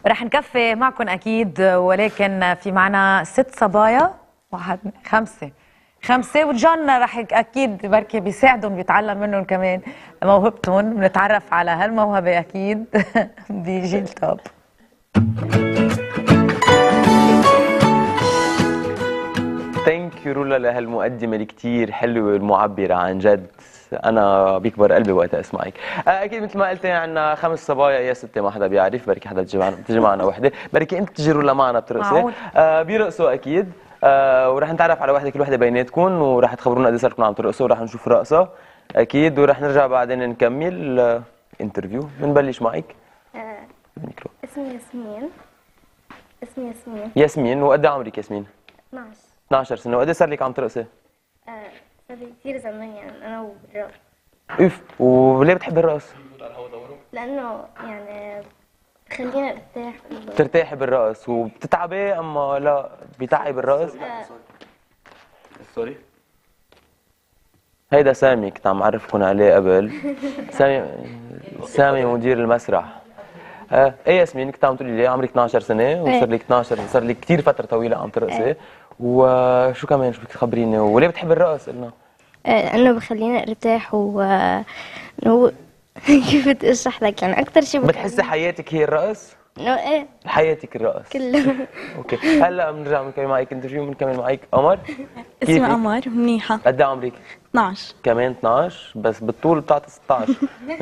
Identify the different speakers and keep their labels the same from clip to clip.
Speaker 1: رح نكفي معكم اكيد، ولكن في معنا 6 صبايا، خمسة وجون رح اكيد بركي بيساعدهم بيتعلم منهم كمان موهبتهم. بنتعرف على هالموهبة اكيد بجيل توب.
Speaker 2: ثانك يو رولا لهالمقدمة اللي كتير حلوة والمعبرة عن جد. أنا بيكبر قلبي وقت أسمعك. أكيد مثل ما قلت عنا 5 صبايا يا ستة، ما حدا بيعرف، بركي حدا تجي معنا وحدة، بركي أنت تجي رولا معنا بترقصي. بيرقصوا أكيد. ورح نتعرف على وحدة كل وحدة بيناتكم، ورح تخبرونا قد ايه صار لكم عم ترقصوا، ورح نشوف رقصة أكيد، ورح نرجع بعدين نكمل انترفيو. بنبلش معك.
Speaker 3: اسمي ياسمين.
Speaker 2: ياسمين، وقد ايه عمرك ياسمين؟
Speaker 3: 12.
Speaker 2: 12 سنة، وقد ايه صار لك عم ترقصي؟
Speaker 3: صار لي كثير زمان، يعني أنا والرقص.
Speaker 2: اوف، وليه بتحبي الرقص؟
Speaker 3: لأنه يعني بخلينا ارتاح.
Speaker 2: بترتاحي بالرقص وبتتعبي اما لا بيتعب الرقص؟ سوري. هيدا سامي كنت عم اعرفكم عليه قبل. سامي مدير المسرح. ايه ياسمين، كنت عم تقولي لي عمرك 12 سنة وصار لك 12، صار لك كثير فترة طويلة عم ترقصي. وشو كمان شو بدك تخبريني، وليه بتحبي الرقص قلنا؟
Speaker 3: لأنه بخلينا ارتاح هو كيف بدي اشرح لك، يعني أكثر شيء
Speaker 2: بتحسي حياتك هي الرقص؟
Speaker 3: ايه
Speaker 2: حياتك الرقص
Speaker 3: كله.
Speaker 2: اوكي، هلا بنرجع بنكمل معك انترفيو، بنكمل معك قمر.
Speaker 4: اسمي قمر، منيحة.
Speaker 2: قد ايه عمرك؟
Speaker 4: 12.
Speaker 2: كمان 12، بس بالطول بتاعت 16.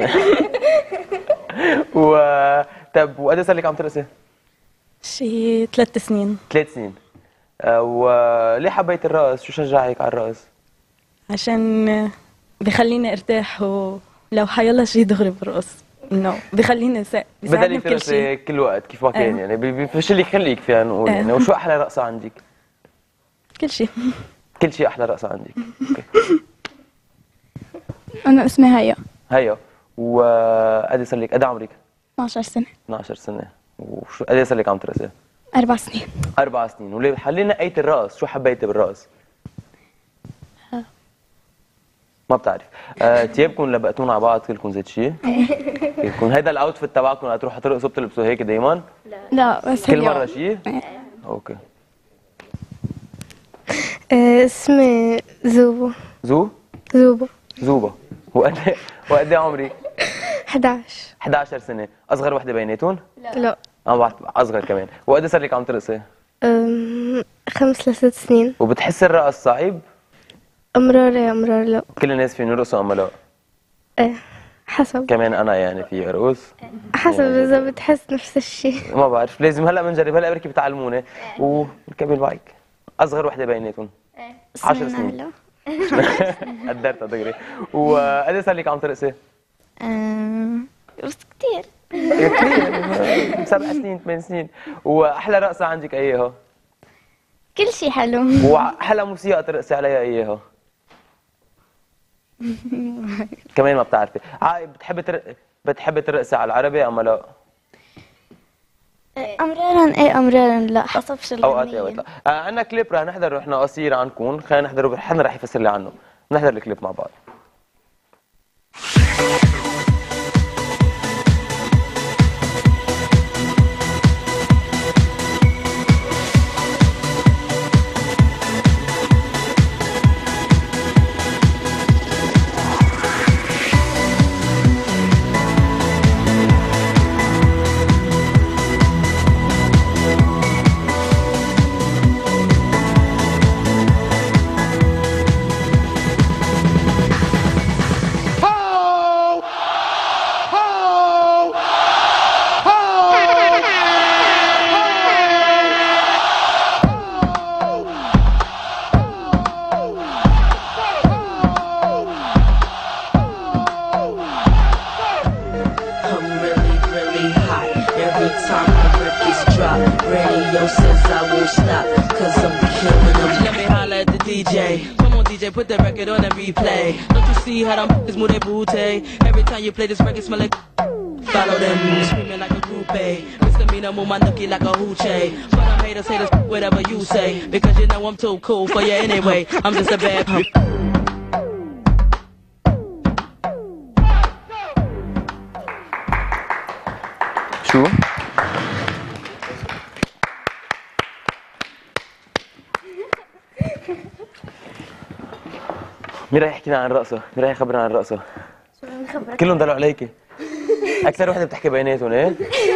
Speaker 2: طب وقد ايه صار لك عم ترقصي؟
Speaker 4: شي 3 سنين.
Speaker 2: 3 سنين. وليه حبيت الرقص؟ شو شجعك على الرقص؟
Speaker 4: عشان بخليني ارتاح، ولو حيلا شي دغري برقص، انه بخليني بيساعدني بكل شيء
Speaker 2: كل وقت كيف ما كان. يعني بفشل يخليك فينا نقول. يعني وشو احلى رقصة عندك؟
Speaker 4: كل شيء.
Speaker 2: كل شيء احلى رقصة عندك. اوكي.
Speaker 5: أنا اسمي
Speaker 2: هيا. وقد صار لك، قد عمرك؟
Speaker 5: 12 سنة.
Speaker 2: 12 سنة. وشو قد صار لك عم ترقصي؟
Speaker 5: 4 سنين.
Speaker 2: 4 سنين. وليه حلي نقيت الرقص؟ شو حبيتي بالرقص؟ ما بتعرف. تيابكم لبقتون على بعض كلكم زيت شيء؟ كلكم هيدا الاوتفيت تبعكم لتروحوا ترقصوا بتلبسوا هيك دايما؟
Speaker 5: لا بس
Speaker 2: كل مرة شيء؟ اوكي.
Speaker 3: اسمي زوبو.
Speaker 2: زوبا. وقد ايه عمرك؟
Speaker 3: 11.
Speaker 2: 11 سنة. أصغر وحدة بيناتهم؟
Speaker 3: لا.
Speaker 2: بعرف أصغر كمان. وقد ايه صار لك عم ترقصي؟
Speaker 3: 5 ل6 سنين.
Speaker 2: وبتحسي الرقص صعب؟
Speaker 3: أمرار لا.
Speaker 2: كل الناس فين يرقصوا أما لا؟
Speaker 3: ايه حسب.
Speaker 2: كمان أنا يعني في أرقص.
Speaker 3: حسب يعني إذا بتحس نفس الشيء.
Speaker 2: ما بعرف، لازم هلا بنجرب، هلا بركي بتعلموني ونكمل معك. أصغر وحدة بيناتهم؟ 10 سنين. قدرتها دغري. وقد ايه صار لك عم ترقصي؟
Speaker 3: بس كثير.
Speaker 2: كثير 7 سنين 8 سنين. وأحلى رقصة عندك أيها؟
Speaker 3: كل شيء حلو.
Speaker 2: وأحلى موسيقى ترقصي عليها أيها؟ كمان ما بتعرفي. بتحبي ترقصي على العربي أما لا؟
Speaker 3: أمرارا لا، حسب شو الأغنية.
Speaker 2: أوقات لا. عندنا كليب رح نحضر نحن قصير عنكم، خلينا نحضره، حدا رح يفسر لي عنه. نحضر الكليب مع بعض.
Speaker 6: Put the record on and replay. Don't you see how them move their booty? Every time you play this record, smell like. Follow them moves, screaming like a groupie. Misdemeanor, move my nookie like a hoochie. But I'm haters, whatever you say. Because you know I'm too cool for you anyway. I'm just a bad punk.
Speaker 2: شو؟ مين راح يحكي لنا عن رقصه؟ مين راح يخبرنا عن رقصه؟ كلهم دلوا عليكي. اكثر وحده بتحكي بيناتهم ايه؟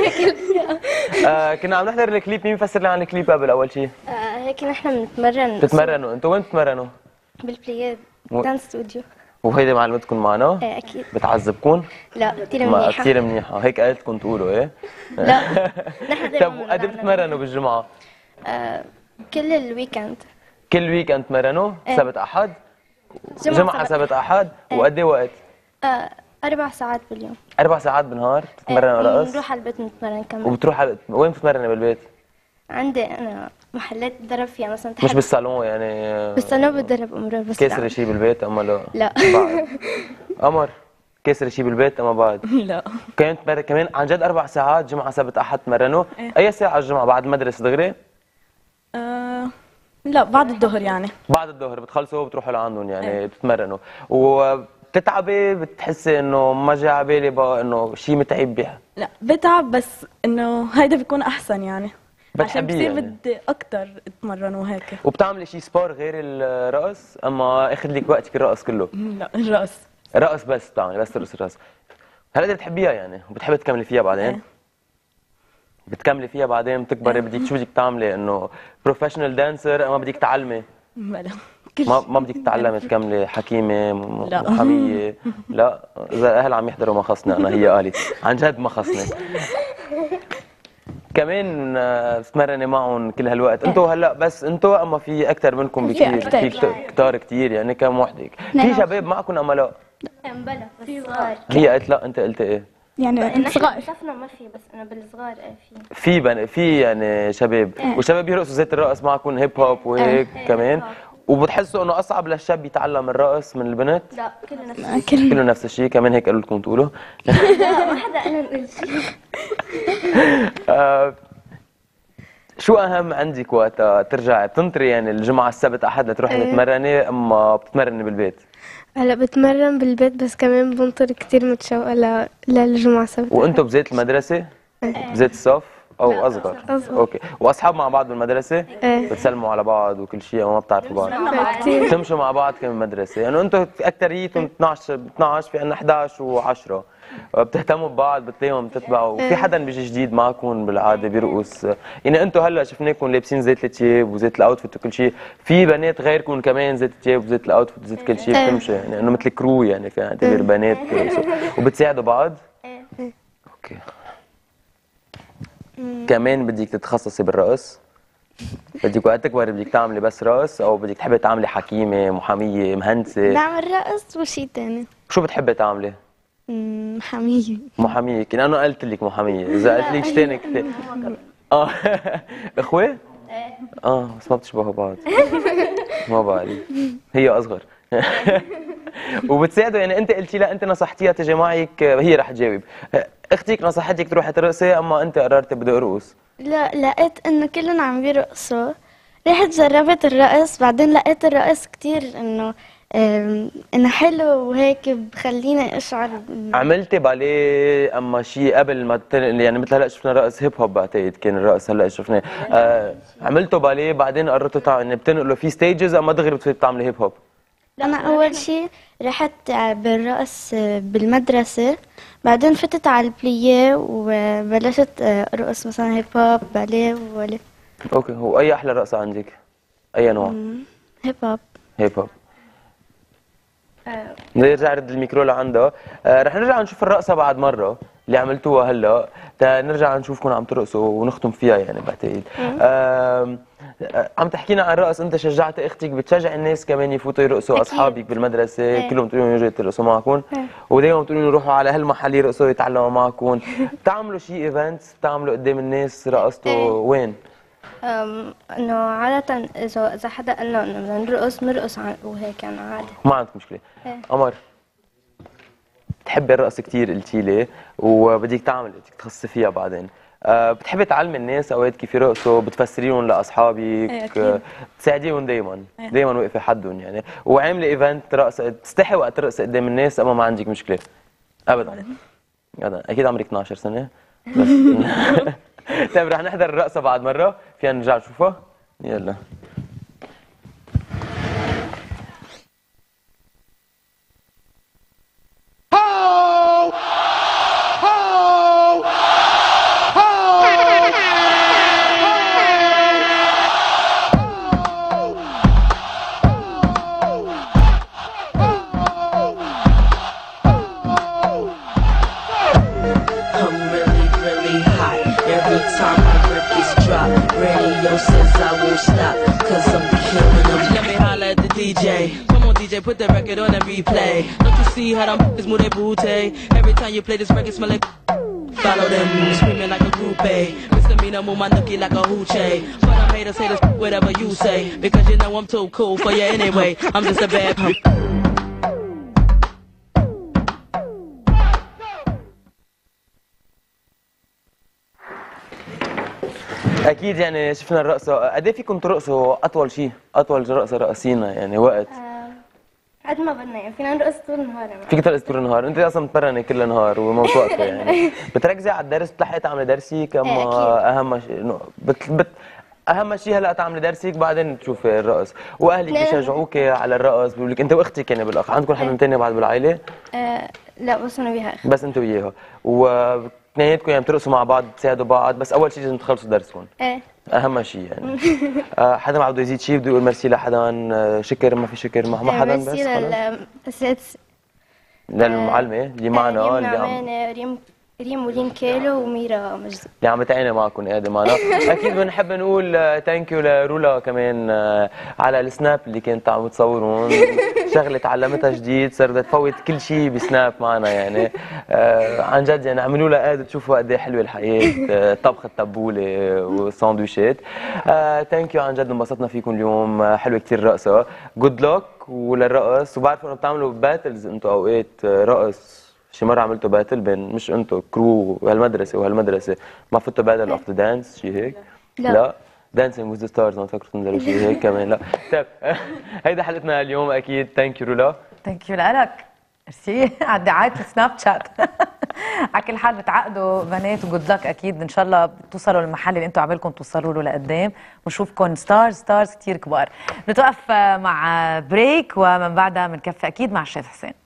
Speaker 2: كنا عم نحضر الكليب، مين مفسر لنا عن الكليب قبل اول شيء؟
Speaker 3: هيك نحن بنتمرن
Speaker 2: بتتمرنوا انتوا وين بتتمرنوا؟
Speaker 3: بالبلياد دانس ستوديو.
Speaker 2: وهيدي معلمتكم معنا؟
Speaker 3: اكيد.
Speaker 2: بتعذبكم؟
Speaker 3: لا كثير منيحه.
Speaker 2: كثير منيحه، هيك قالتكم تقولوا ايه؟
Speaker 3: لا نحن
Speaker 2: طب
Speaker 3: دائما
Speaker 2: وقد بتتمرنوا بالجمعه؟
Speaker 3: كل الويكند.
Speaker 2: كل ويك تمرنوا؟ سبت احد؟ جمعه سبت احد؟ وقد ايه وقت؟
Speaker 3: 4 ساعات باليوم.
Speaker 2: 4 ساعات بالنهار بتتمرنوا رقص؟
Speaker 3: بنروح على البيت نتمرن كمان.
Speaker 2: وبتروح وين بتتمرني بالبيت؟
Speaker 3: عندي انا محلات بتدرب فيها مثلا تحت.
Speaker 2: مش بالصالون يعني؟
Speaker 3: بالصالون بتدرب امرار بس.
Speaker 2: كاسر شيء بالبيت اما لا؟
Speaker 3: لا.
Speaker 2: بعد قمر كاسر شيء بالبيت اما بعد؟
Speaker 4: لا.
Speaker 2: كمان عن جد 4 ساعات جمعه سبت احد تمرنوا؟ اي ساعه الجمعه بعد المدرسه دغري؟
Speaker 4: لا بعد الظهر يعني.
Speaker 2: بعد الظهر بتخلصوا وبتروحوا لعندهم يعني بتتمرنوا. وبتتعبي بتحسي انه ما جاي على بالي بقى انه شيء متعب بها؟
Speaker 4: لا بتعب بس انه هيدا بيكون احسن يعني. عشان
Speaker 2: بتحبيه
Speaker 4: بصير
Speaker 2: يعني.
Speaker 4: بدي اكثر اتمرن وهيك.
Speaker 2: وبتعملي شيء سبور غير الرقص اما اخذ لك وقتك الرقص كله؟
Speaker 4: لا الرقص.
Speaker 2: رقص بس بتعملي بس ترقص الرقص. هلا انت بتحبيها يعني وبتحبي تكملي فيها بعدين؟ بتكملي فيها بعدين بتكبري بدك شو بدك تعملي انه بروفيشنال دانسر اما بدك تعلمي؟
Speaker 4: بلا
Speaker 2: ما بدك تتعلمي تكملي حكيمه
Speaker 4: لا.
Speaker 2: محاميه؟ لا اذا الاهل عم يحضروا ما خصني انا، هي قالت عن جد ما خصني. كمان بتتمرني معهم كل هالوقت انتوا هلا بس انتوا اما في اكثر منكم بكثير؟ في كتار كثير يعني كم وحده؟ في شباب معكم اما لا؟
Speaker 3: بلا بس صغار.
Speaker 2: هي قالت لا انت قلت ايه؟
Speaker 5: يعني صغار.
Speaker 3: شفنا ما في بس انا بالصغار في.
Speaker 2: في يعني شباب وشباب يرقصوا زيت الرقص معكم هيب هوب وهيك كمان؟ وبتحسوا انه اصعب للشاب يتعلم الرقص من البنت؟
Speaker 3: لا كله نفس الشيء.
Speaker 2: كله نفس الشيء كمان هيك قالوا لكم تقولوا؟
Speaker 3: لا ما حدا قال نقول شيء.
Speaker 2: شو اهم عندك وقت ترجعي بتنطري يعني الجمعه السبت احد لتروحي تتمرني اما بتتمرني بالبيت؟
Speaker 7: هلا بتمرن بالبيت بس كمان بنطر كتير متشوقة للجمعة سبت.
Speaker 2: وانتم بزيت المدرسه؟ بزيت الصف او اصغر؟ اوكي. واصحاب مع بعض بالمدرسه؟ بتسلموا على بعض وكل شيء وما بتعرفوا بعض؟ بتمشوا مع بعض كمان بالمدرسه يعني انتم اكثريتهم 12 في عندنا 11 و10 بتهتموا ببعض بتلاقيهم بتتبعوا. وفي حدا بيجي جديد معكم بالعاده بيرقص يعني انتم هلا شفناكم لابسين زيت الثياب وزيت الاوتفيت وكل شيء، في بنات غيركم كمان زيت الثياب وزيت الاوتفيت وزيت كل شيء بتمشي يعني انه مثل كرو يعني في اعتبر بنات بيرقصوا وبتساعدوا بعض؟ اوكي. كمان بدك تتخصصي بالرقص؟ بدك وقت تكبري بدك تعملي بس رقص او بدك تحبي تعملي حكيمه، محاميه، مهندسه؟
Speaker 7: بعمل رقص وشي تاني.
Speaker 2: شو بتحبي تعملي؟
Speaker 7: محامية.
Speaker 2: محاميه، انا قلت لك محاميه، اذا قلت لك شتانك اخوه؟ بس ما بتشبهوا بعض. ما بعرف هي اصغر. وبتساعدوا يعني انت قلتي لا انت نصحتيها تجي معك هي رح تجاوب، اختك نصحتك تروحي ترقصي اما انت قررتي بدي ارقص؟
Speaker 7: لا لقيت انه كلهم عم بيرقصوا، رحت جربت الرقص بعدين لقيت الرقص كتير انه حلو وهيك بخليني اشعر.
Speaker 2: عملتي باليه اما شيء قبل ما يعني مثل هلا شفنا رقص هيب هوب بعتقد كان الرقص هلا شفناه، عملتوا باليه بعدين قررتوا يعني بتنقلوا في ستيجز اما دغري بتصيري تعملي هيب هوب؟
Speaker 7: انا اول شيء رحت بالرقص بالمدرسة بعدين فتت على البلييه وبلشت ارقص مثلا هيب هوب باليه ولا.
Speaker 2: اوكي. هو اي احلى رقصة عندك؟ اي نوع؟
Speaker 7: هيب هوب.
Speaker 2: هيب هوب. نرجع رد الميكرو لعندها. رح نرجع نشوف الرقصة بعد مرة اللي عملتوها هلا، نرجع نشوفكم عم ترقصوا ونختم فيها يعني بعتقد. عم تحكينا عن الرقص، انت شجعت اختك، بتشجع الناس كمان يفوتوا يرقصوا؟ اصحابك بالمدرسة كلهم بتقولوا لهم يجوا يرقصوا معكم؟ ودايما بتقولوا لهم يروحوا على هالمحل يرقصوا يتعلموا معكم؟ بتعملوا شيء ايفنتس بتعملوا قدام الناس رقصتوا وين؟
Speaker 3: انه عادة اذا حدا قال لنا انه بدنا نرقص بنرقص وهيك يعني عادي.
Speaker 2: ما عندك مشكلة. قمر بتحبي الرقص كثير قلتي لي وبدك بدك تخصصي فيها بعدين، بتحبي تعلمي الناس اوقات كيف يرقصوا؟ بتفسريهم لاصحابك؟ بتساعديهم دايما؟ دايما واقفه حدهم يعني؟ وعامله ايفنت رقص بتستحي وقت ترقصي قدام الناس اما ما عندك مشكله؟ ابدا. اكيد عمرك 12 سنه بس. طيب رح نحضر الرقصه بعد مره، فينا نرجع نشوفها؟ يلا.
Speaker 6: replay. Don't you see how them is move their booty? Every time you play this record, smell like. Follow them, screaming like a groupie. Misdemeanor, move my nookie like a hoochie. But I'm haters, whatever you say. Because you know I'm too cool for you anyway. I'm just a bad punk.
Speaker 2: اكيد يعني شفنا الرقصه، قد ايه فيكم ترقصوا اطول شيء، اطول رقصه رقصينا يعني وقت؟
Speaker 7: قد ما بدنا يعني فينا نرقص طول النهار.
Speaker 2: فيك ترقص طول النهار، انت اصلا متمرنه كل النهار وموت وقته يعني. بتركزي على الدرس، بتلحقي تعملي درسك اما اهم شيء اهم شيء هلا تعملي درسك بعدين تشوفي الرقص، واهلك بيشجعوك على الرقص، بيقولوا لك انت واختك يعني بالاخ، عندكم حدا ثاني بعد بالعائله؟
Speaker 7: لا بس انا وياها.
Speaker 2: بس انت وياها، واثنيناتكم يعني بترقصوا مع بعض تساعدوا بعض، بس اول شيء لازم تخلصوا درسكم.
Speaker 7: ايه
Speaker 2: اهم شيء يعني. حدا ما بده يزيد شيء، بده يقول ميرسي لحدا، شكر ما في شكر ما حدا، بس
Speaker 7: ميرسي للأساتذة،
Speaker 2: للمعلمه اللي معنا
Speaker 7: ريم نعمان، ريم ولين كيلو وميرا مجد
Speaker 2: اللي عم تعينا معكم قاعده معنا. اكيد بنحب نقول ثانك يو لرولا كمان على السناب اللي كانت عم تصورون، شغله تعلمتها جديد، صار بدها تفوت كل شيء بسناب معنا يعني. عن جد يعني عملوا لها قاعده تشوفوا قد ايه حلوه الحياه، طبخ التبوله والساندويشات. ثانك يو عن جد انبسطنا فيكم اليوم، حلوه كثير الرقصه، جود لك وللرقص. وبعرف انه بتعملوا باتلز انتم اوقات رقص، شي مره عملتوا باتل بين مش انتم كرو هالمدرسه وهالمدرسه، ما فتوا باتل اوف ذا دانس شي هيك؟ لا دانسينج وذ ذا ستارز، ما فكرت تنزلوا شي هيك كمان؟ لا. طيب هيدا حلقتنا اليوم اكيد. ثانك يو رولا.
Speaker 1: ثانك يو لك، ميرسي على دعايه السناب شات. على كل حال بتعقدوا بنات وجود لك، اكيد ان شاء الله بتوصلوا للمحل اللي انتم عبالكم توصلوا له لقدام، ونشوفكم ستارز كثير كبار. نتوقف مع بريك ومن بعدها بنكفي اكيد مع الشيف حسين.